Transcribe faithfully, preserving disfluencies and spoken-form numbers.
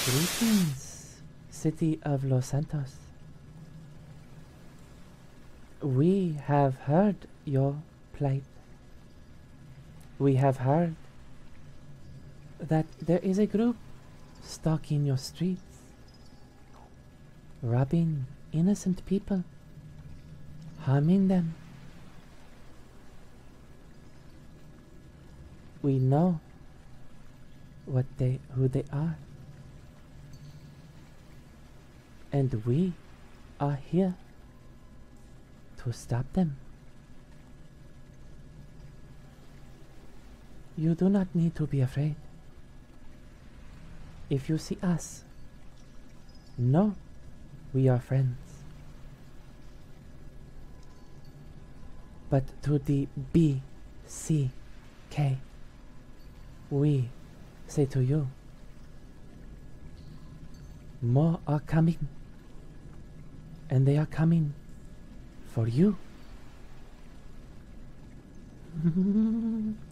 Greetings, city of Los Santos. We have heard your plight. We have heard that there is a group stalking your streets, robbing innocent people, harming them. We know what they who they are. And we are here to stop them. You do not need to be afraid. If you see us, know we are friends. But to the B C K, we say to you, more are coming, and they are coming for you.